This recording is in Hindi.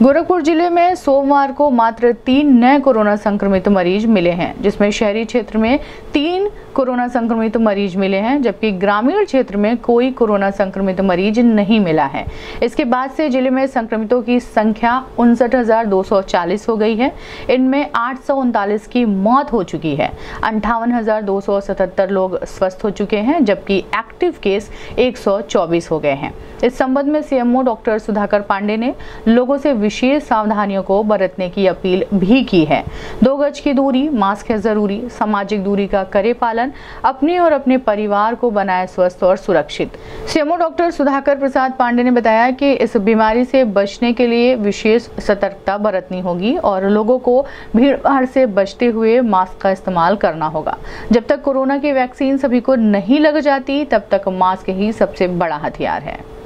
गोरखपुर जिले में सोमवार को मात्र 3 नए कोरोना संक्रमित मरीज मिले हैं, जिसमें शहरी क्षेत्र में 3 कोरोना संक्रमित मरीज मिले हैं, जबकि ग्रामीण क्षेत्र में कोई कोरोना संक्रमित मरीज नहीं मिला है। इसके बाद से जिले में संक्रमितों की संख्या 59,240 हो गई है। इनमें 839 की मौत हो चुकी है। 58,277 लोग स्वस्थ हो चुके हैं, जबकि एक्टिव केस 124 हो गए हैं। इस संबंध में सीएमओ डॉक्टर सुधाकर पांडे ने लोगों से विशेष सावधानियों को बरतने की अपील भी की है। 2 गज की दूरी, मास्क है जरूरी, सामाजिक दूरी का करे पालन, अपने और अपने परिवार को बनाए स्वस्थ और सुरक्षित। सीएमओ डॉक्टर सुधाकर प्रसाद पांडे ने बताया कि इस बीमारी से बचने के लिए विशेष सतर्कता बरतनी होगी और लोगों को भीड़-भाड़ से बचते हुए मास्क का इस्तेमाल करना होगा। जब तक कोरोना की वैक्सीन सभी को नहीं लग जाती, तब तक मास्क ही सबसे बड़ा हथियार है।